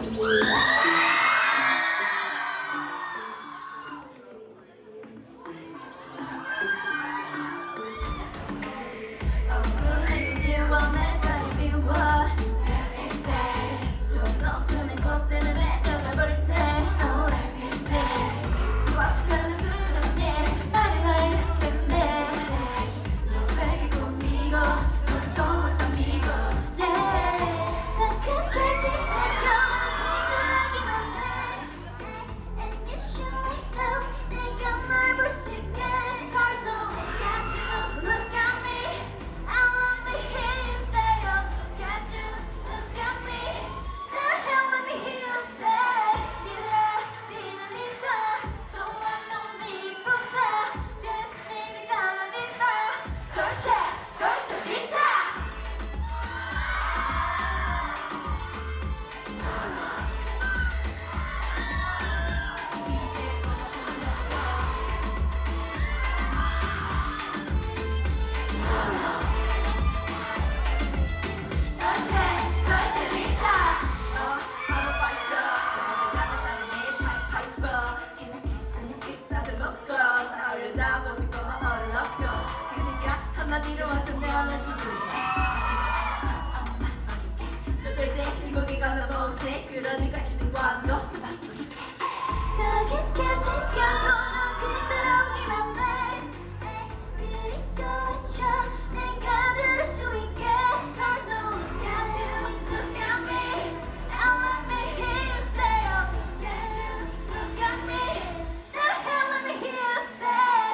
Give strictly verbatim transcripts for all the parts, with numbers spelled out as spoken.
한마디로 왔던 내가 넌지도 너 절대 이 무게가 나 못해 그러니까 이등과 너 더 깊게 새겨놓은 그냥 따라오기만 해 그리고 외쳐 내가 들을 수 있게 Also look at you, look at me And let me hear you say oh look at you, look at me And let me hear you say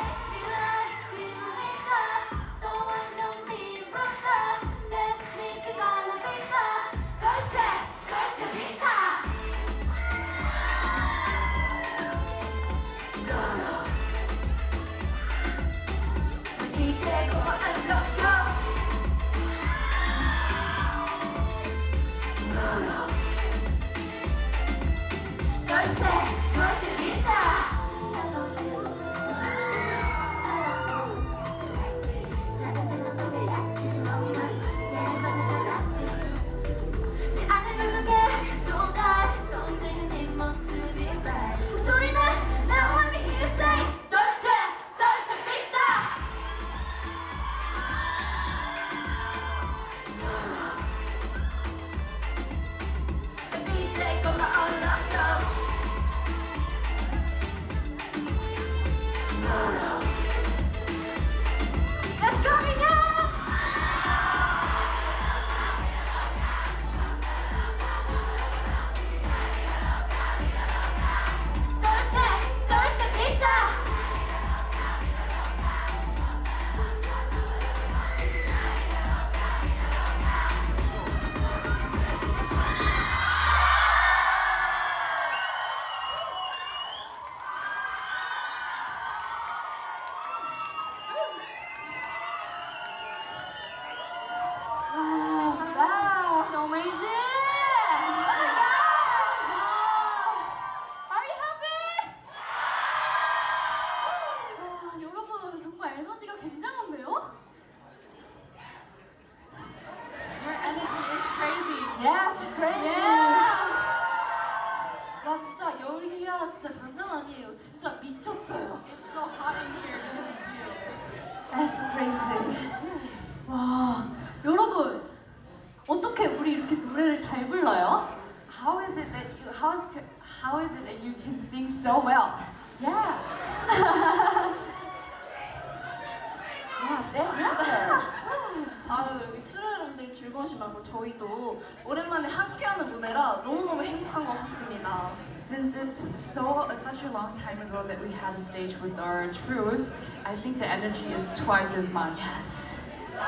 진짜 장난 아니에요. 진짜 미쳤어요. It's so hot in here because of you. That's crazy. 와, 여러분 어떻게 우리 이렇게 노래를 잘 불러요? How is it that you how is how is it that you can sing so well? Yeah. Yeah, that's 아유 여기 트루 여러분들이 즐거우신 만큼 저희도 오랜만에 함께하는 무대라 너무너무 행복한 것 같습니다. Since it's so such a long time ago that we had a stage with our Trues, I think the energy is twice as much. Yes.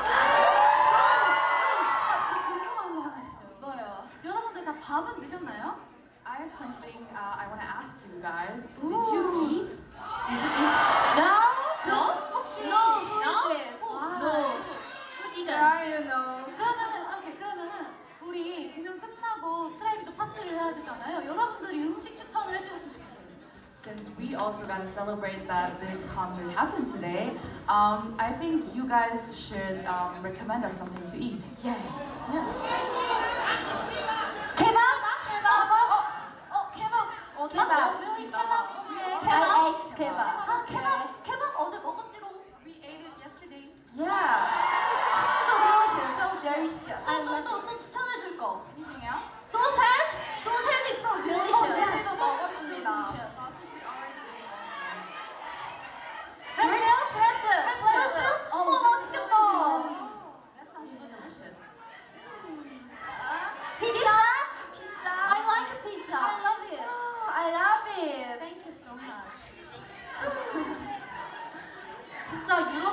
저 궁금한 거 하나 있어요. 뭐요? 여러분들 다 밥은 드셨나요? I have something uh, I want to ask you guys. Ooh. Did you eat? Did you eat? No. No? 혹시? No. No. No. no. Where are you now? 그러면은 오케이 그러면은 우리 공연 끝나고 트라이비도 파티를 해야 되잖아요. 여러분들이 음식 추천을 해주셨으면 좋겠어요. Since we also got to celebrate that this concert happened today, um, I think you guys should um, recommend us something to eat. Yeah. Yeah. 케밥? 케밥?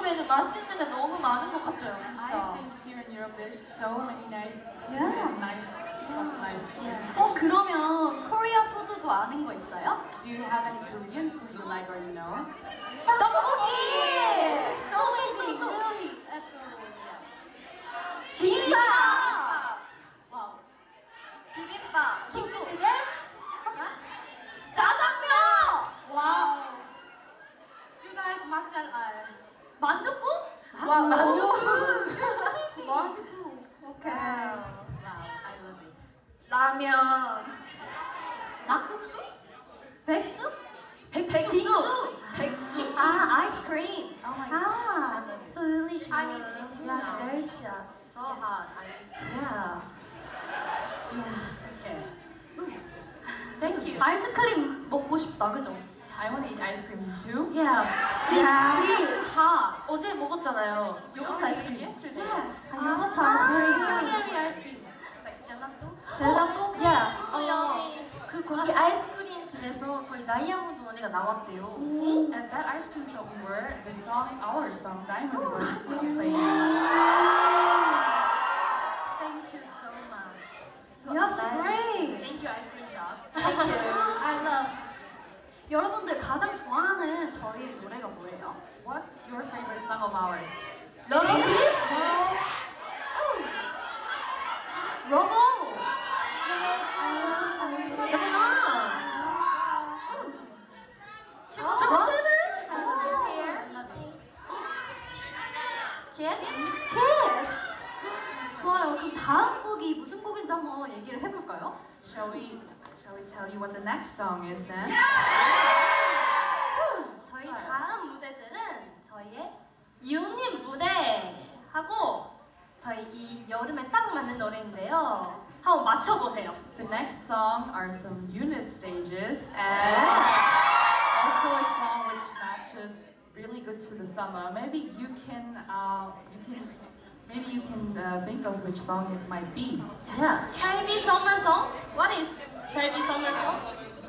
유럽에는 맛있는 게 너무 많은 것 같아요, I 진짜. think here in Europe there's so many nice food Yeah. and nice, some nice things to 어 그러면 코리아 푸드도 아는 거 있어요? Do you have any Korean food you like or you know? 떡볶이! So amazing, really, absolutely. 비빔밥! 와우. 비빔밥! 김치찌개? 짜장면! 와우. You guys 막잘 알. 만둣국? 와, 만둣국! 만둣국! 오케이. Wow, I love it. 라면. 막국수? 백수? 백, 백수. 백수. 아, 아이스크림. Oh my 아, so delicious. I need this. Yeah, delicious. So hot. Yeah. Okay. Thank you. 아이스크림 먹고 싶다, 그죠? I want to eat ice cream too. Yeah. 우리, 야. 우리 하 어제 먹었잖아요. We 요거트 already 아이스크림. ate yesterday. Yes. 아, 요거트 아이스크림. 스트로베리 아이스크림. Like gelato? 젤라또? 야, 어, 그 거기 아이스크림 집에서 저희 다이아몬드 언니가 나왔대요. And that ice cream shop we were, the song, our song, Diamond was playing. Thank you so much. So Yes, nice. great. Thank you, ice cream shop. Thank you. I love. 여러분들 가장 좋아하는 저희의 노래가 뭐예요? What's your favorite song of ours? Love kiss? 로보! Kiss? 키스! 좋아요. 그럼 다음 곡이 무슨 곡인지 한번 얘기를 해볼까요? Shall we, shall we tell you what the next song is then? 저희 다음 무대들은 저희의 유닛 무대하고 저희 이 여름에 딱 맞는 노래인데요. 한번 맞춰보세요. The next song are some unit stages and also a song which matches really good to the summer. Maybe you can, uh, you can, maybe you can uh, think of which song it might be. Yeah. Shelby Summer Song? What is Shelby Summer Song?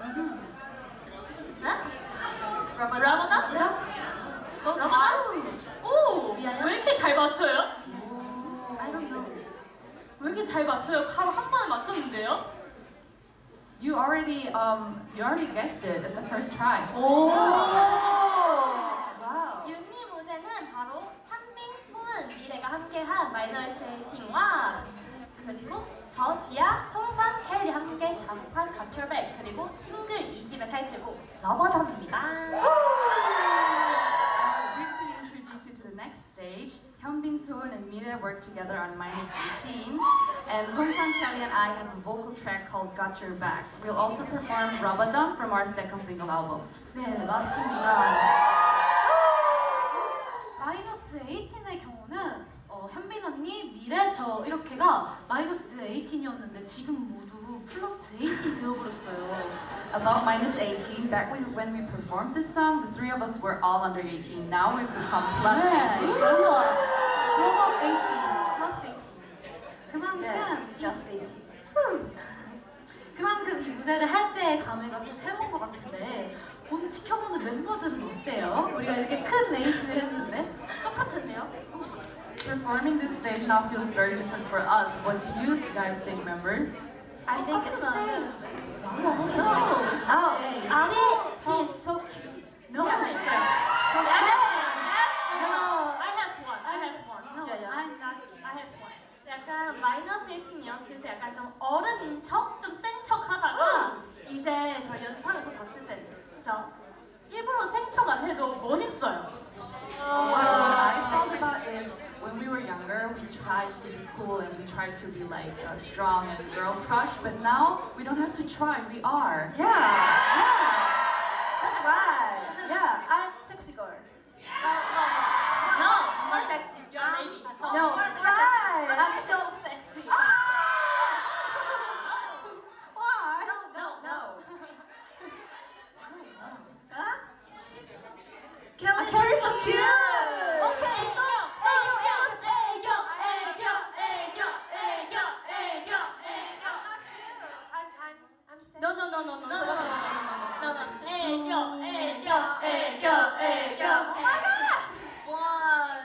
네? 라바다? 라바다? 오! 왜 이렇게 잘 맞춰요? I don't know. 왜 이렇게 잘 맞춰요? 바로 한 번에 맞췄는데요? You already, um, you already guessed it at the first try. 오! 윤니 무대는 바로 현빈, 소은, 미래가 함께한 마이너스 에이틴과 그리고 저 지아, 송산, 켈리 함께 작곡한 가출백 그리고 싱글 이 집의 타이틀곡 러버덤입니다. I'll briefly introduce you to the next stage. Hyunbin, Soon, and Mira work together on minus eighteen, and Songsan, Kelly, and I have a vocal track called Got Your Back. We'll also perform Rabadam from our second single album. 네, 맞습니다. 마이너스 에이틴의 경우는 어, 현빈 언니, 미래, 저 이렇게가 마이너스 에이틴이었는데 지금 모두 플러스 에이틴 되어버렸어요. About minus eighteen, back when, when we performed this song, the three of us were all under eighteen. Now we've become plus eighteen. 플러스 플러스 에이틴, 플러스 에이틴. 그만큼 Yeah, just eighteen. 그만큼 이 무대를 할 때의 감회가 또 새로운 것 같은데 오늘 지켜보는 멤버들은 어때요? 우리가 이렇게 큰 에이틴을 했는데 똑같은데요? Performing this stage now feels very different for us. What do you guys think, members? I think it's 똑같으면 안 same. 되는데. No. Oh, 아무- she, she is so cute. No, Yeah. it's different. No. I have one. I have one. No, I'm not. I have one. 약간 마이너스 에이틴이었을 때 약간 좀 어른인 척, 좀 센 척 하다가 이제 저희 연습하면서 봤을 때 진짜 일부러 센 척 안 해도 멋있어요. What I felt about is when we were younger, we tried to be cool and we tried to be like uh, strong and girl crush, but now we don't have to try, we are. Yeah, yeah. That's right. Yeah, I'm sexy girl. No, no, no. No, More sexy. You're a lady. No. More, more sexy. I'm I'm so sexy. Why? No, no, no. Huh? 아, Kelly's so cute. 오케이, 애교, 애교, 애교, 애교, 애교, 애교, 애교, 애교. I'm, I'm, I'm sexy. No, no, no, no, no, no, no, no, no, No, no, 애교, 애교, 애교, 애교, 애교. Oh my god! One,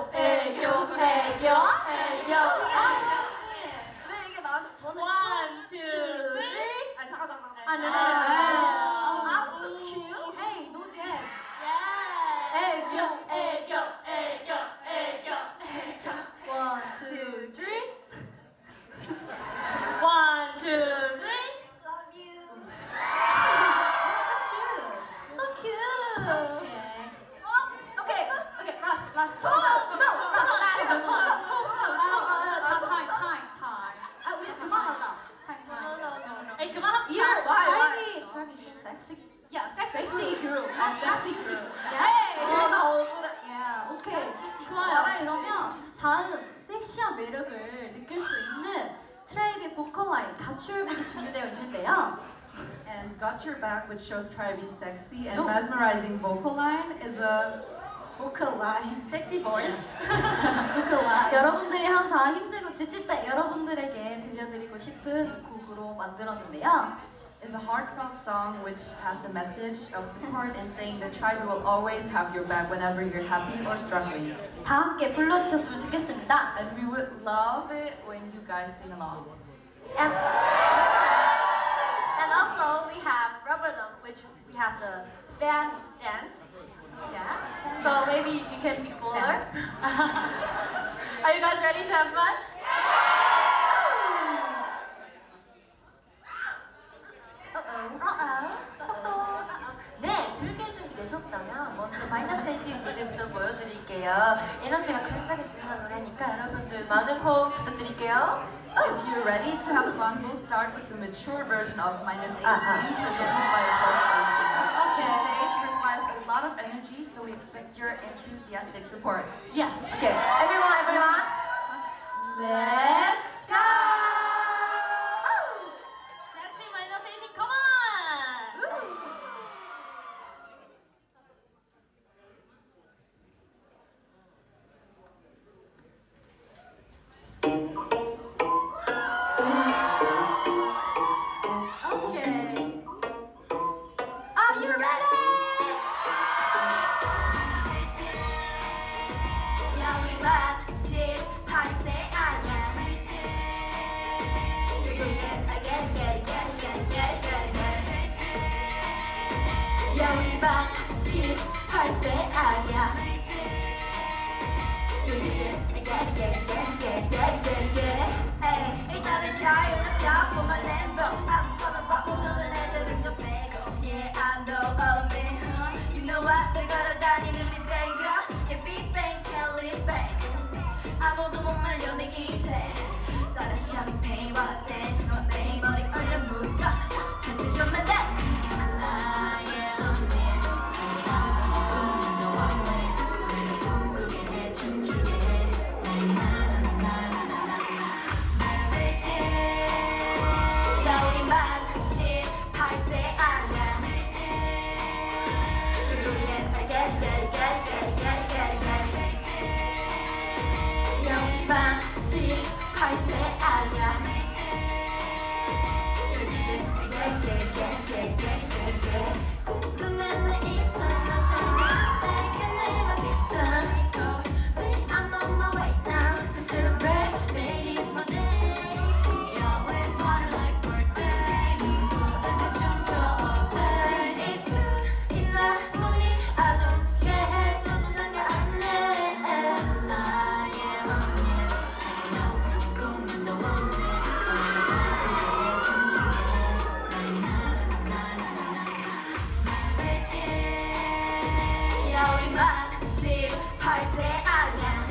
애교 애교 애교. 네 이게 맞아. 저는 One, two, three. 아니 잠깐 잠깐. 아, 네, 네, 네. I'm so cute. Hey, 노제. 애교 애교 애교 애교 애교. One, two, three. One, two, three. Love you. So cute. Okay. Okay, last, last. 손. No. Time, Time, time, time. 아, 우리 그만하자. Time, No, time. no, no, no. 에이 그만합시다. Here, Why, why? Charlie, Charlie, so sexy. Yeah, sexy, Sexy girl. girl. 아, sexy girl. 어, 나 억울해. 야, 오케이. 좋아요. 그러면 다음 섹시한 매력을 느낄 수 있는 트라이브의 보컬 라인 가출백이 준비되어 있는데요. And Got Your Back, which shows Tribe's sexy and No. mesmerizing vocal line, is a vocal line. 섹시 보이스. vocal line. 여러분들이 항상 힘들고 지칠 때 여러분들에게 들려드리고 싶은 곡으로 만들었는데요. is a heartfelt song which has the message of support and saying that Tribe will always have your back whenever you're happy or struggling. 다 함께 불러주셨으면 좋겠습니다. And we would love it when you guys sing along. And, and also we have rubber dub, which we have the fan dance. Yeah. So maybe you can be fuller. Are you guys ready to have fun? 네, 즐길 준비 되셨다면 먼저 마이너스 에이틴 무대부터 보여드릴게요. 에너지가 굉장히 중요한 노래니까 여러분들 많은 호흡 부탁드릴게요. If you're ready to have fun, we'll start with the mature version of Minus eighteen, Uh-huh. presented by Pulse eighteen. Okay. The stage requires a lot of energy, so we expect your enthusiastic support. Yes. Okay, everyone, everyone. Let's go! 섹시 마이너스 에이틴 come on! Okay. Are you ready? 여기만 십팔 세 아냐. 여기만 십팔 세 아냐. 에이, 일단은 자유롭자 보면 램보 아무거나 봐 오늘은 애들은 좀 빼고 Yeah, I know of me huh? You know what? 늘 걸어다니는 빅뱅이야 Yeah, 빅뱅, 텔리뱅 아무도 못 말려 내 기세 따라 샴페인과 라떼 지금 내 머리 얼려 묶어 한테 좀 만나 I am on me 정답지 꿈은 너 원해 소리를 꿈꾸게 해 춤추게 해 나나나나나나나 여기만 십팔 세 아냐 여기만 십팔 세 아냐 궁금해 내 일상 너처럼 내게 내가 비슷한 걸 But I'm on my way now to celebrate Today is my day Yeah, we party like birthday 눈보라도 춤춰 all day It's true 이날 보니 I don't care 너도 상관 안 해 I am on it 자기 넘치는 꿈은 너 원해 소리를 꿈꾸게 해 춤추게 해 나나나나나나나 여기만 십팔 세 아냐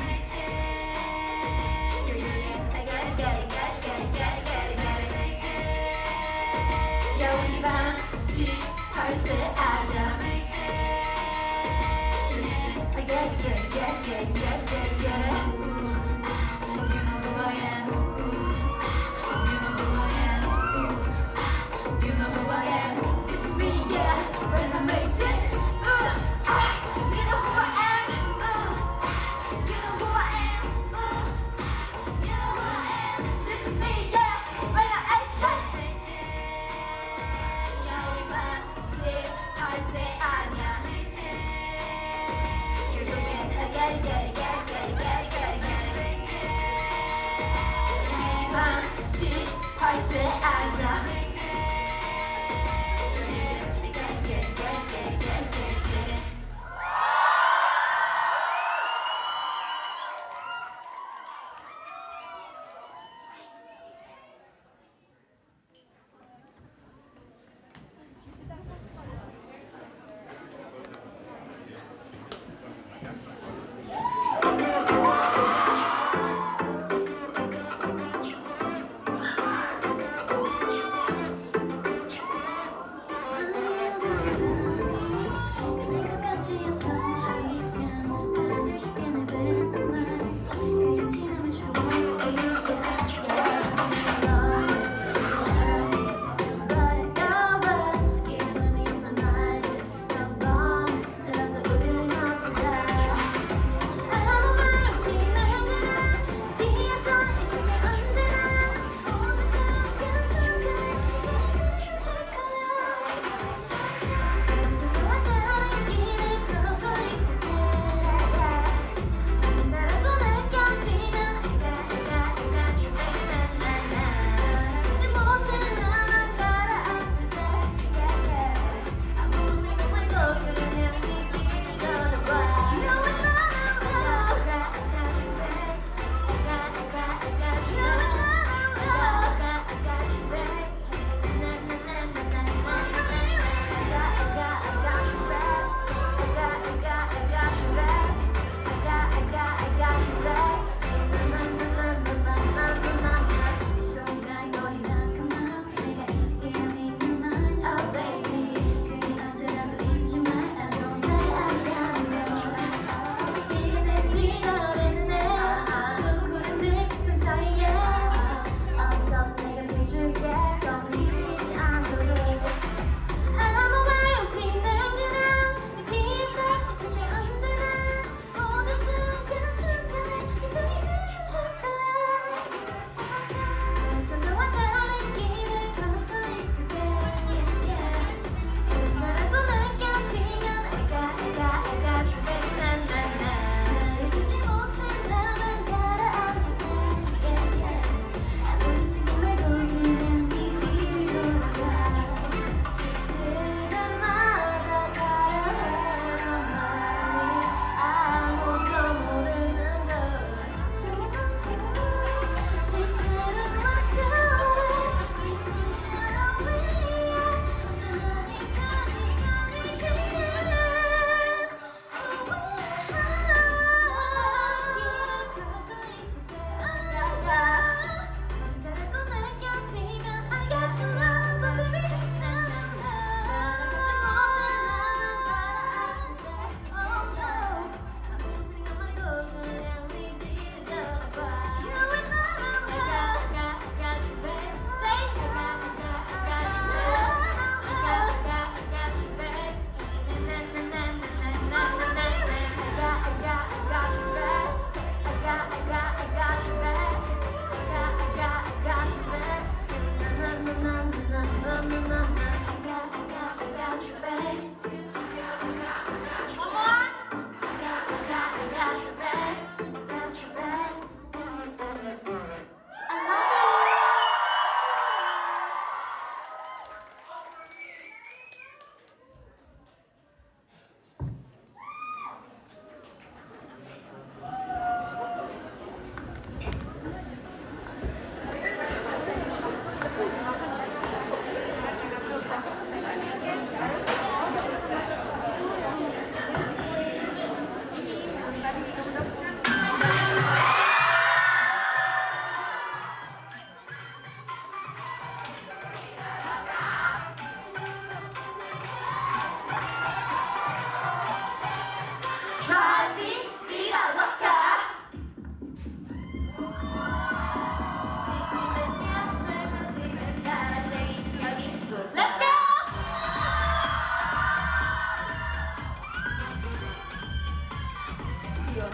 여기만 십팔 세 아냐 You know who I am You know who I am You know who I am This is me, yeah When I made it uh, ah, You know who I am uh, You know who I am uh, You know who I am This is me, yeah When I made it 여기만 십팔 세 아냐 You know it, I get it, get it, get it, get it, get it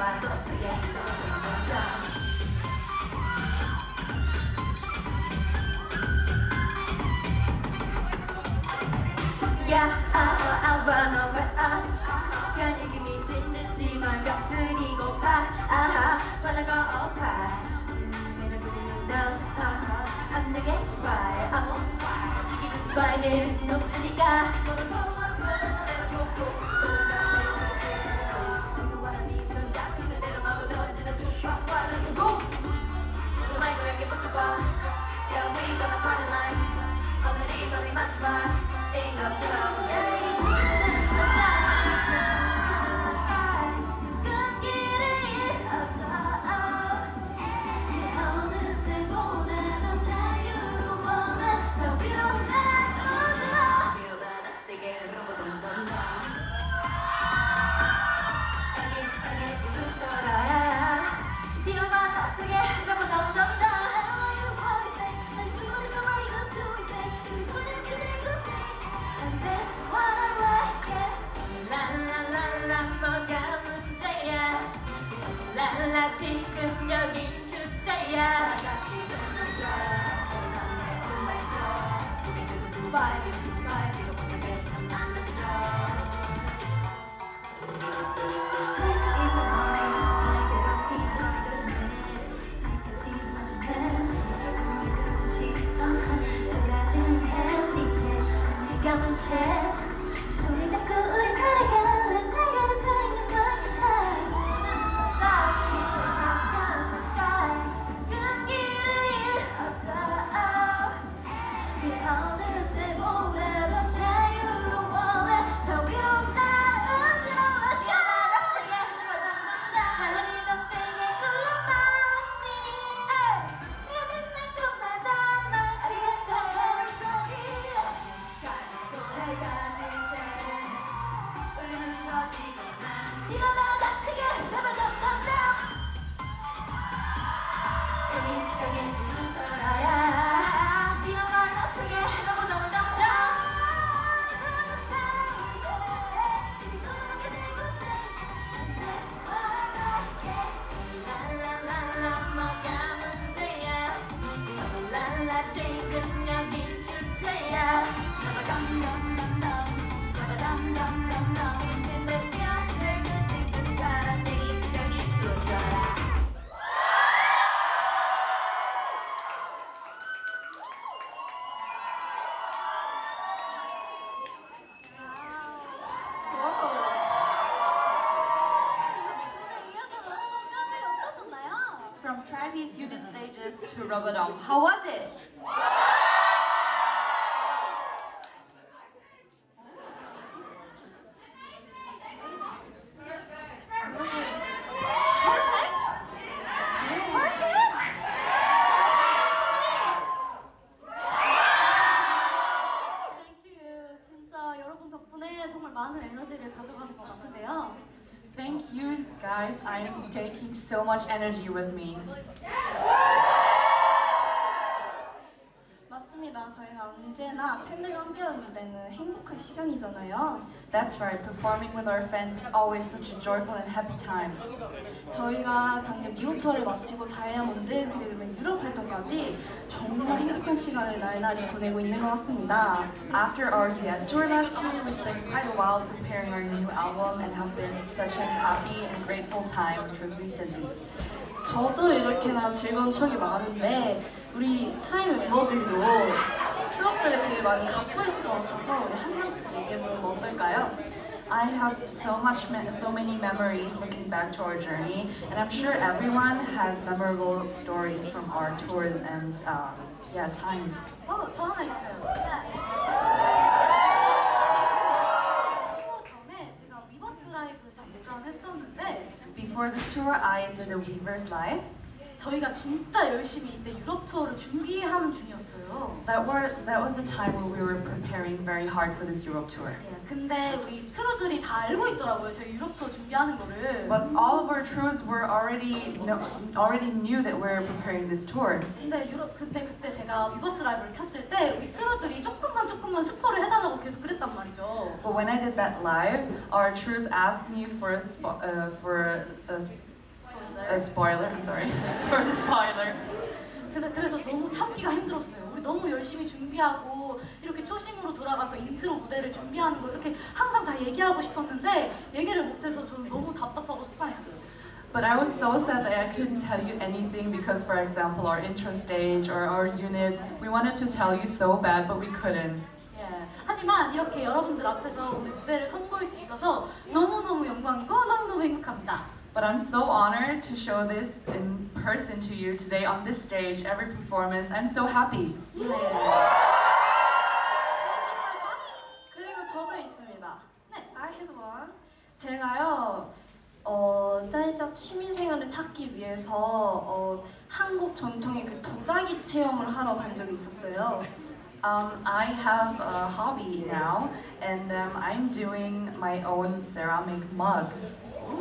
말 더 세게 Yeah, I wanna run 간이기 미친 듯이 맘 곁들이고파 아하 화나고 오파 눈에 그리는 down 아하 안 되게 말 아무 죽이는 말은 없으니까 Yeah, we gonna party like 오늘이 밤이 마지막인 것처럼 지금 여긴 주제야 소리 자꾸 우리 따라가 From Travis unit stages to Rubadom, how was it? 많은 에너지를 가져가는 것 같은데요. Thank you guys, I'm taking so much energy with me. 맞습니다. 저희가 언제나 팬들과 함께하는 데는 행복한 시간이잖아요. That's right, performing with our fans is always such a joyful and happy time. 저희가 작년 미국 투어를 마치고 다이아몬드 그리고 유럽 활동까지 정말 행복한 시간을 날날이 보내고 있는 것 같습니다. After our U S tour last year, we spent quite a while preparing our new album and have been such a happy and grateful time recently. 저도 이렇게나 즐거운 추억이 많은데 우리 트라이 멤버들도 추억들을 제일 많이 갖고 있을 것 같아서 우리 한 명씩 얘기해보면 어떨까요? I have so much, so many memories looking back to our journey, and I'm sure everyone has memorable stories from our tours and uh, yeah times. 어, 저 하나 있어요. 투어 전에 제가 위버스 라이브를 잠깐 했었는데 Before this tour, I did a Weverse live. 저희가 진짜 열심히 이때 유럽 투어를 준비하는 중이었어요. That were that was the time where we were preparing very hard for this Europe tour. 예, 근데 우리 트루들이 다 알고 있더라고요. 저희 유럽 투어 준비하는 거를. But all of our crews were already know, already knew that we were preparing this tour. 근데 유럽 그때 그때 제가 위버스 라이브를 켰을 때 우리 트루들이 조금만 조금만 스포를 해달라고 계속 그랬단 말이죠. But when I did that live, our crews asked me for a spot, uh, for a, A spoiler, I'm sorry. For a spoiler. 근데 그래서 너무 참기가 힘들었어요. 우리 너무 열심히 준비하고 이렇게 초심으로 돌아가서 인트로 무대를 준비하는 거 이렇게 항상 다 얘기하고 싶었는데 얘기를 못해서 저는 너무 답답하고 속상했어요. But I was so sad that I couldn't tell you anything because, for example, our intro stage or our units, we wanted to tell you so bad, but we couldn't. 예. 하지만 이렇게 여러분들 앞에서 오늘 무대를 선보일 수 있어서 너무너무 영광이고 너무너무 행복합니다. But I'm so honored to show this in person to you today on this stage, every performance. I'm so happy. 네. 그리고 저도 있습니다. 네, I have one. 제가요, 어, 짤짤 취미생활을 찾기 위해서 어, 한국 전통의 그 도자기 체험을 하러 간 적이 있었어요. Um, I have a hobby now, and um, I'm doing my own ceramic mugs.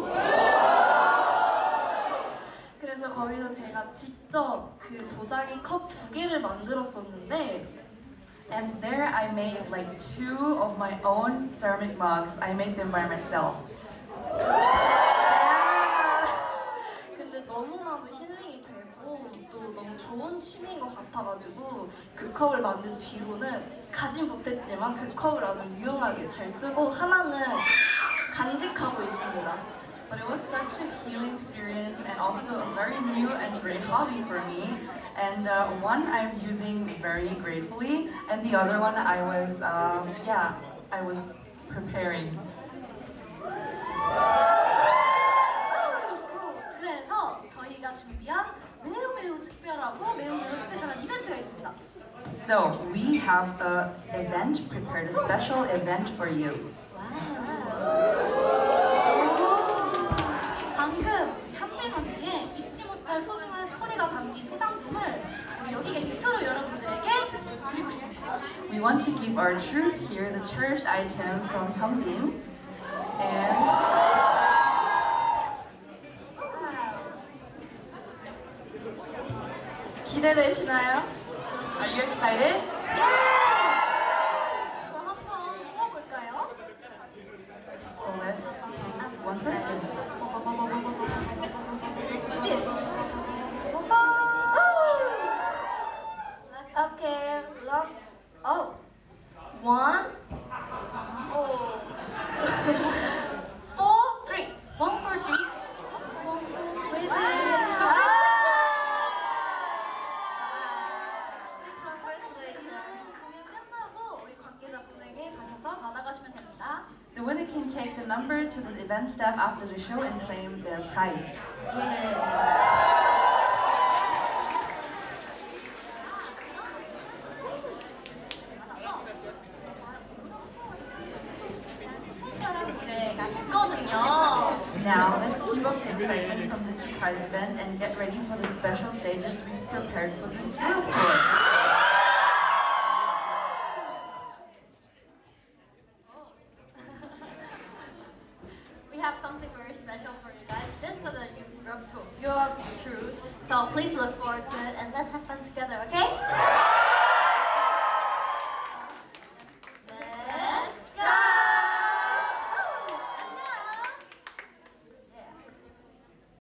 그래서 거기서 제가 직접 그 도자기 컵 두 개를 만들었었는데 And there I made like two of my own ceramic mugs. I made them by myself. 근데 너무나도 힐링이 되고 또 너무 좋은 취미인 것 같아가지고 그 컵을 만든 뒤로는 가진 못했지만 그 컵을 아주 유용하게 잘 쓰고 하나는 간직하고 있습니다. But it was such a healing experience and also a very new and great hobby for me. And uh, one I'm using very gratefully, and the other one I was, um, yeah, I was preparing. 그래서 저희가 준비한 매우 매우 특별하고 매우 매우 스페셜한 이벤트가 있습니다. So we have a event prepared, a special event for you. 방금 현빈 언니의 잊지 못할 소중한 스토리가 담긴 소장품을 우리 여기 계신 트루 여러분들에게 드리고 싶습니다. We want to give our truth here the cherished item from Hyunbin, and 기대되시나요? are you excited? 그럼 한번 뽑아볼까요? So let's pick one person. Yes. Okay, look. Oh, one. Oh. Four, three. One, four, three. Who is it? 공연 끝나고 우리 관계자분에게 가셔서 받아가시면 됩니다. The winner can take the number to the event staff after the show and claim their prize. 무대가 있거든요. Now, let's keep up the excitement from this surprise event and get ready for the special stages we've prepared for this Europe tour. We have something very special for you guys, just for the Europe tour. Europe tour. So please look forward to it and let's have fun together, okay?